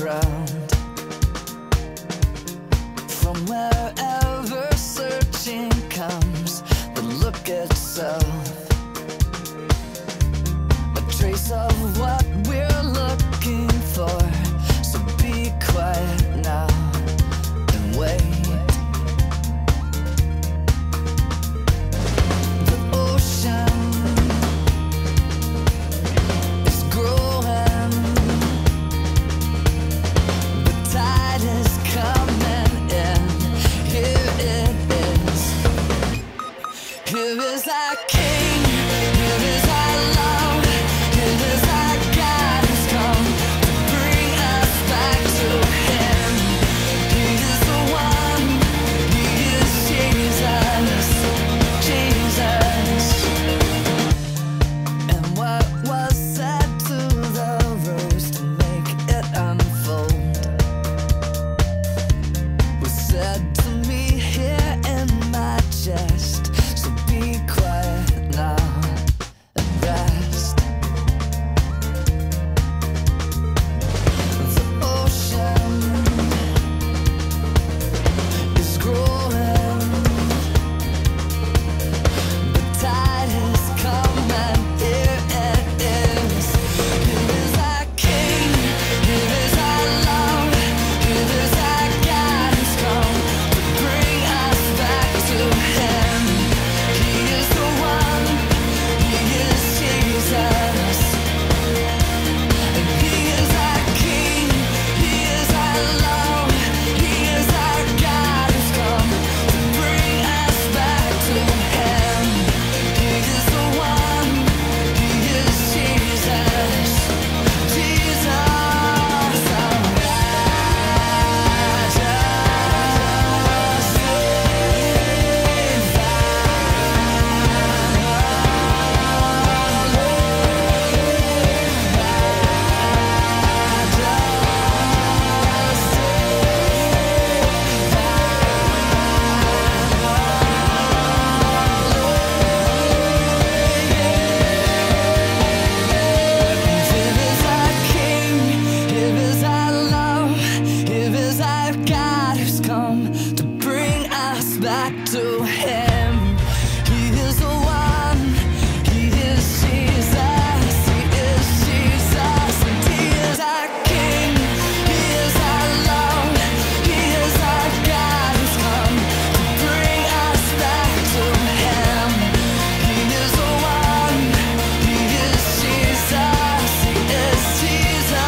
ground. From wherever searching comes, the look itself, a trace of what we're looking for. So be quiet now and wait. The ocean is growing, the tide is coming in. Here it is. Here is our King, here is our love, here is our God who's come to bring us back to Him. He is the one, He is Jesus, Jesus. And what was said to the rose to make it unfold was said to me here in my chest. So be quiet now and rest. The ocean is growing, the tide is coming. Here it is. Here is our King, here is our love, here is our God who's come to bring us back to Him. He is the one, He is Jesus. And He is our King, He is our love, He is our God who's come to bring us back to Him. He is the one, He is Jesus, Jesus. Here is our King, here is our love, here is our God who's come to bring us back to Him. He is the one, He is Jesus, He is Jesus. And He is our King, He is our love, He is our God who's come to bring us back to Him. He is the one, He is Jesus, He is Jesus.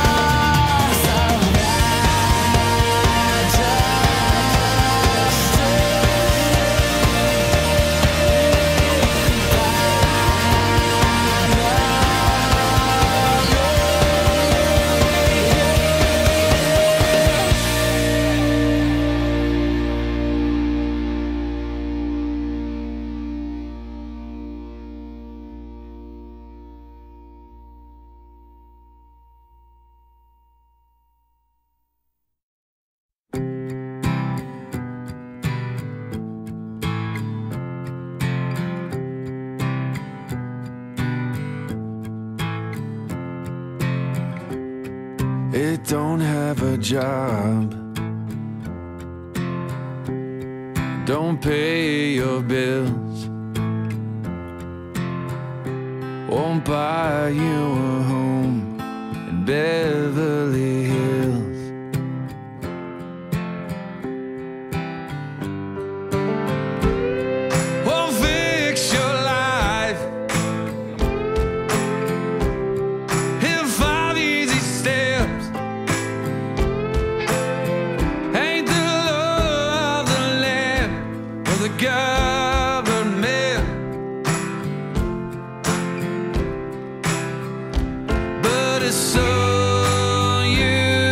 It don't have a job, don't pay your bills, won't buy you a home in Beverly Hills. Won't fix your life in 5 easy steps. Ain't the law of the land or the government, but it's so you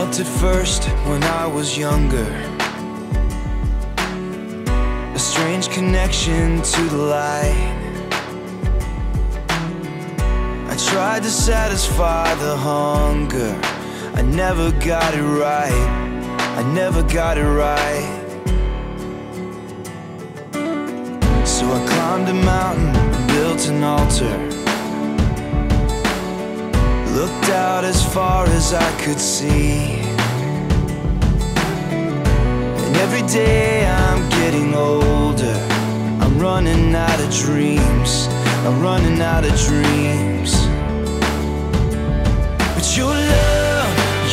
felt at first when I was younger, a strange connection to the light. I tried to satisfy the hunger, I never got it right, I never got it right. So I climbed a mountain, built an altar, looked out as far as I could see. And every day I'm getting older, I'm running out of dreams, I'm running out of dreams. But your love,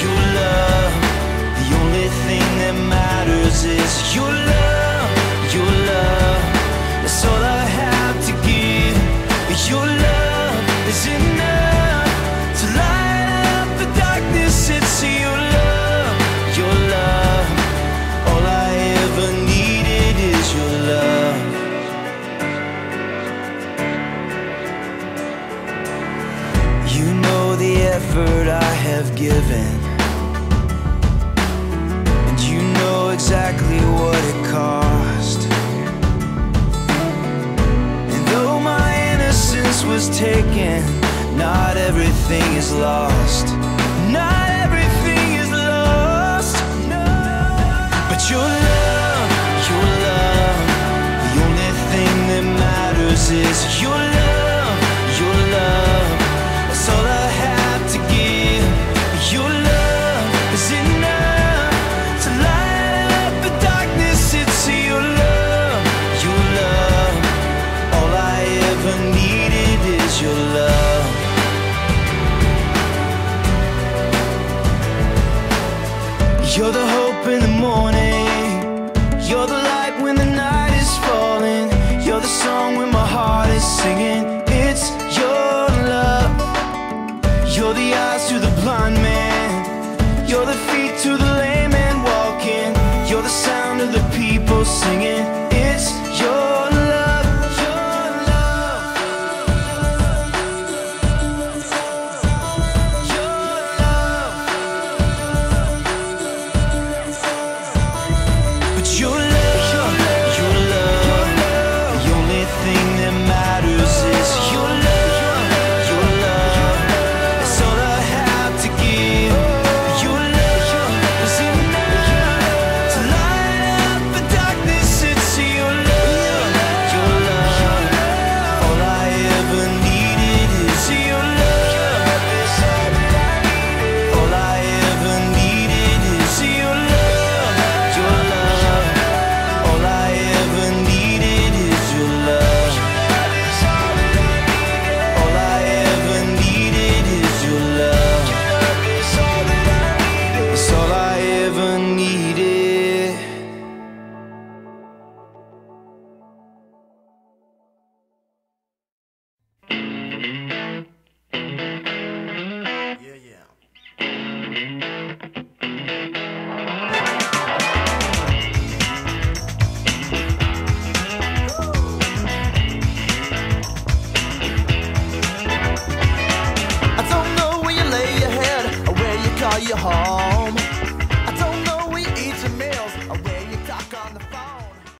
the only thing that matters is your love, your love. That's all I have to give. Your love is enough to light up the darkness. It's your love, your love. All I ever needed is your love. You know the effort I have given, and you know exactly what it cost. And though my innocence was taken, not everything is lost, not everything is lost, no. But your love, the only thing that matters is your love, your love. That's all I have to give. Your love is enough to light up the darkness. It's your love, your love. All I ever needed is your love. You're the hope in the morning, you're the light when the night is falling, you're the song when my heart is singing. It's your love. You're the eyes to the blind man, you're the feet to the lame man walking, you're the sound of the people singing. It's your love, your love, your love. But your love, your love, the only thing that matters is your love, your love. That's all I have to give. Your love is enough to light up the darkness. It's your love, your love. All I ever needed is your love. All I ever needed is your love, your love. All I ever needed is your love. All I ever needed is your love. It's all I ever needed. Yeah, yeah. I don't know where you lay your head or where you call your heart.